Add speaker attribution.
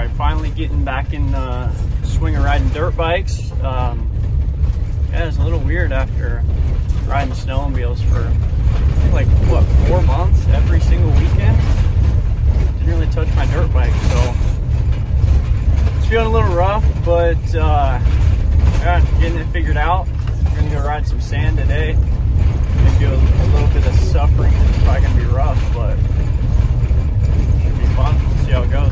Speaker 1: Alright, finally getting back in the swing of riding dirt bikes. Yeah, it's a little weird after riding snowmobiles for like, what, 4 months every single weekend. Didn't really touch my dirt bike, so it's feeling a little rough, but yeah, getting it figured out. We're gonna go ride some sand today. Gonna do a little bit of suffering. It's probably gonna be rough, but it should be fun. See how it goes.